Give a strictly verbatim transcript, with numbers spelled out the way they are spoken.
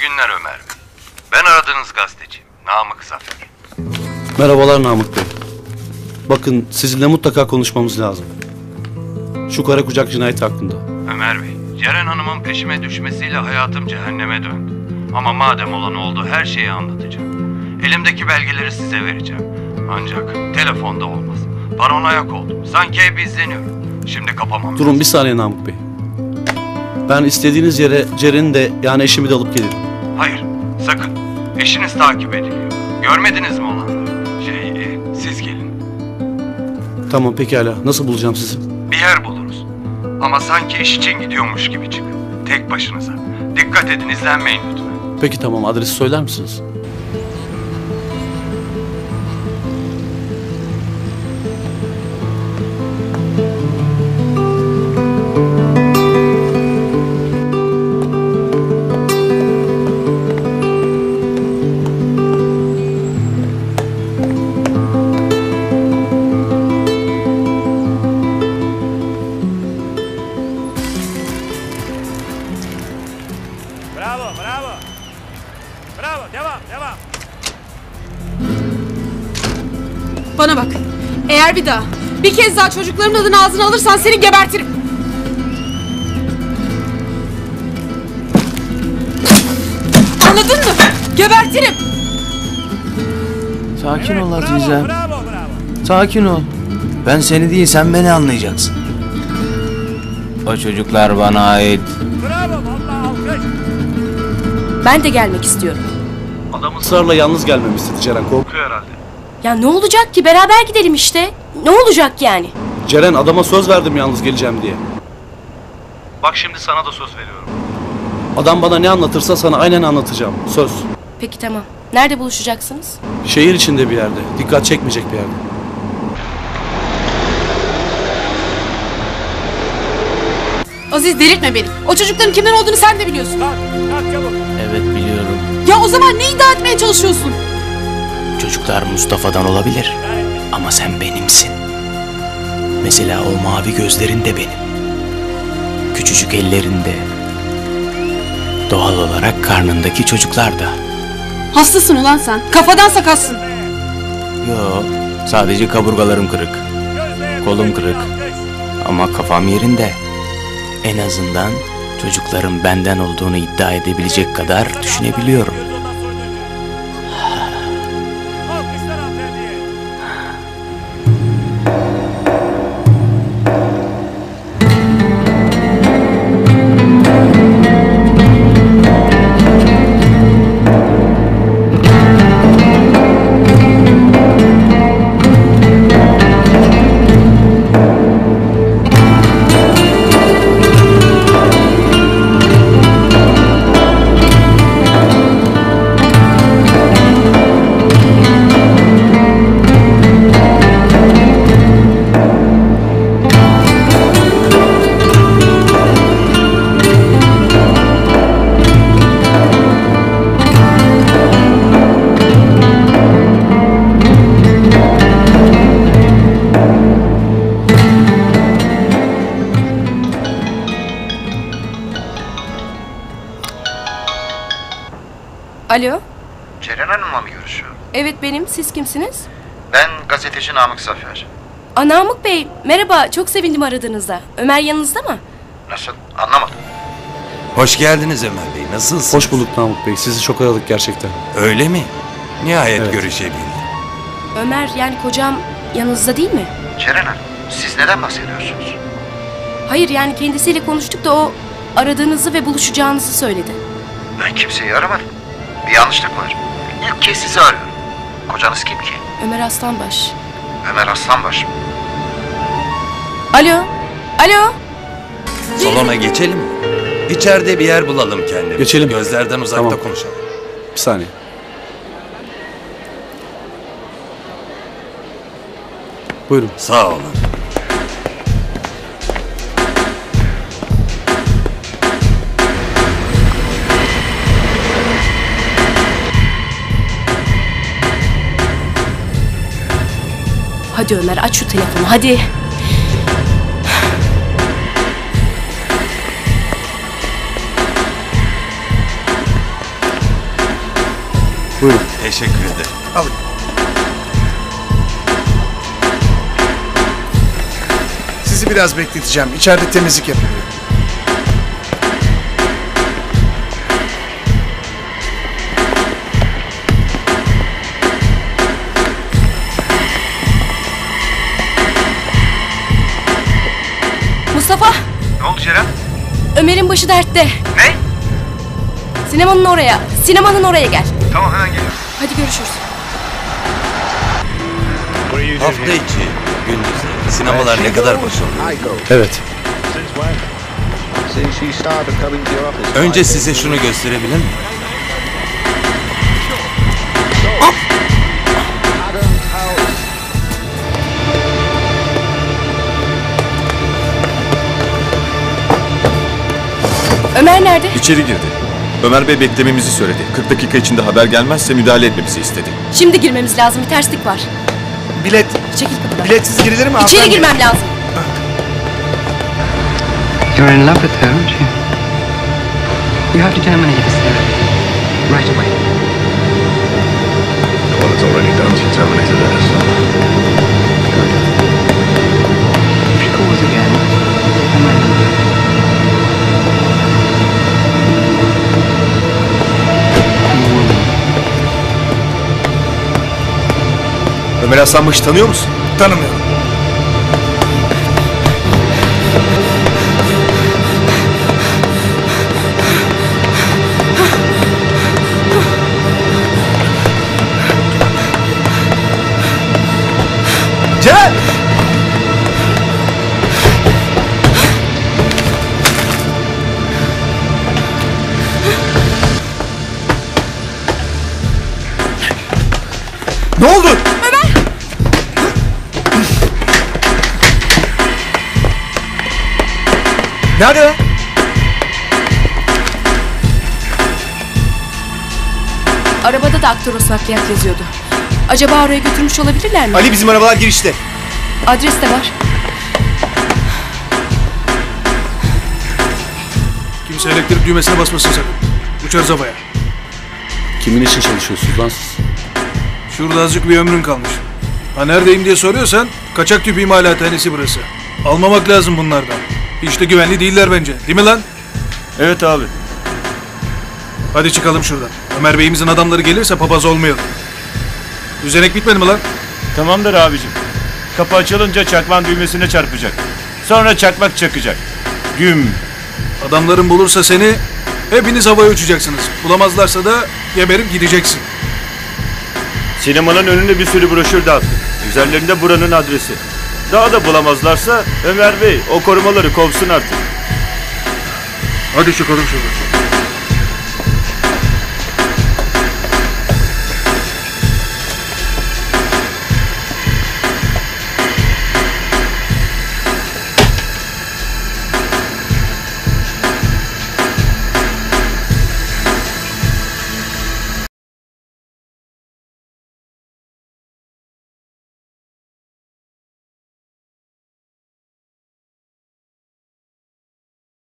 günler Ömer Bey. Ben aradığınız gazeteciyim. Namık Zafer. Merhabalar Namık Bey. Bakın sizinle mutlaka konuşmamız lazım. Şu kara kucak cinayeti hakkında. Ömer Bey, Ceren Hanım'ın peşime düşmesiyle hayatım cehenneme döndü. Ama madem olan oldu her şeyi anlatacağım. Elimdeki belgeleri size vereceğim. Ancak telefonda olmaz. Paranoyak oldum. Sanki hep izleniyorum. Şimdi kapamam. Durun bir saniye Namık Bey. Ben istediğiniz yere Ceren'i de yani eşimi de alıp gelirim. Hayır, sakın. Eşiniz takip ediliyor. Görmediniz mi olanları? Şey, e, siz gelin. Tamam pekala. Nasıl bulacağım sizi? Bir yer buluruz. Ama sanki iş için gidiyormuş gibi çıkın. Tek başınıza. Dikkat edin, izlenmeyin lütfen. Peki tamam, adresi söyler misiniz? Bravo, bravo. Bravo, devam, devam. Bana bak. Eğer bir daha, bir kez daha çocukların adını ağzına alırsan seni gebertirim. Anladın mı? Gebertirim. Sakin Evet, ol bravo, Azizem. bravo, bravo. Sakin ol. Ben seni değil, sen beni anlayacaksın. O çocuklar bana ait. Bravo, vallahi alkış. Ben de gelmek istiyorum. Adam ısrarla yalnız gelmemi istedi Ceren. Korkuyor herhalde. Ya ne olacak ki? Beraber gidelim işte. Ne olacak yani? Ceren, adama söz verdim yalnız geleceğim diye. Bak şimdi sana da söz veriyorum. Adam bana ne anlatırsa sana aynen anlatacağım. Söz. Peki tamam. Nerede buluşacaksınız? Şehir içinde bir yerde. Dikkat çekmeyecek bir yerde. Aziz, delirtme beni. O çocukların kimden olduğunu sen de biliyorsun. Kalk, kalk çabuk. Evet biliyorum. Ya o zaman ne iddia etmeye çalışıyorsun? Çocuklar Mustafa'dan olabilir. Ama sen benimsin. Mesela o mavi gözlerin de benim. Küçücük ellerinde. Doğal olarak karnındaki çocuklar da. Hastasın ulan sen. Kafadan sakatsın. Yo, sadece kaburgalarım kırık. Gözlüğe Kolum kuvvetli kırık. alkış. Ama kafam yerinde. En azından çocukların benden olduğunu iddia edebilecek kadar düşünebiliyorum. Göz ondan soydurucu. Alkışlar hanımefendiye. Alo? Ceren Hanım'la mı görüşüyor? Evet benim. Siz kimsiniz? Ben gazeteci Namık Zafer. Aa, Namık Bey. Merhaba. Çok sevindim aradığınızda. Ömer yanınızda mı? Nasıl? Anlamadım. Hoş geldiniz Ömer Bey. Nasılsınız? Hoş bulduk Namık Bey. Sizi çok aradık gerçekten. Öyle mi? Nihayet Evet. görüşebildik. Ömer yani kocam yanınızda değil mi? Ceren Hanım, siz neden bahsediyorsunuz? Hayır yani kendisiyle konuştuk da o aradığınızı ve buluşacağınızı söyledi. Ben kimseyi aramadım. Bir yanlışlık var. İlk kez sizi arıyorum. Kocanız kim ki? Ömer Aslanbaş. Ömer Aslanbaş. Alo? Alo? Salona geçelim mi? İçeride bir yer bulalım kendimize. Geçelim. Gözlerden uzakta Tamam. konuşalım. Bir saniye. Buyurun. Sağ olun. Hadi Ömer aç şu telefonu hadi. Buyurun. Teşekkür ederim. Alın. Sizi biraz bekleteceğim. İçeride temizlik yapılıyor. Mustafa, Ne oldu Ceren? Ömer'in başı dertte. Ne? Sinemanın oraya, sinemanın oraya gel. Tamam hemen geliyorum. Hadi görüşürüz. Hafta içi gündüzleri sinemalar ne kadar başarılı. Evet. Önce size şunu gösterebilir miyim? Ömer nerede? İçeri girdi. Ömer Bey beklememizi söyledi. kırk dakika içinde haber gelmezse müdahale etmemizi istedi. Şimdi girmemiz lazım, bir terslik var. Bilet. Çekil kapıdan. Biletsiz girilir mi? İçeri hanımefendi? girmem lazım. You're in love with her, aren't you? You have to terminate this therapy. Right away. Well, it's already done. She terminated her. Good. If she calls again, give her my number. I'm a woman. Ömer Aslanbaş'ı tanıyor musun? Tanımıyorum. Ceren! Ne oldu? Nerede lan? Arabada da Aktoros nakliyat yazıyordu. Acaba oraya götürmüş olabilirler mi? Ali bizim arabalar girişte. Adres de var. Kimse elektrik düğmesine basmasın sakın. Uçarız havaya. Kimin için çalışıyorsunuz lan siz? Şurada azıcık bir ömrün kalmış. Ha neredeyim diye soruyorsan kaçak tüp imalathanesi burası. Almamak lazım bunlardan. Hiç de güvenli değiller bence. Değil mi lan? Evet abi. Hadi çıkalım şuradan. Ömer Bey'imizin adamları gelirse papaz olmayalım. Düzenek bitmedi mi lan? Tamamdır abicim. Kapı açılınca çakman düğmesine çarpacak. Sonra çakmak çakacak. Güm. Adamların bulursa seni hepiniz havaya uçacaksınız. Bulamazlarsa da geberip gideceksin. Sinemanın önüne bir sürü broşür dağıttı. Üzerlerinde buranın adresi. Daha da bulamazlarsa Ömer Bey o korumaları kovsun artık. Hadi çıkalım şuradan.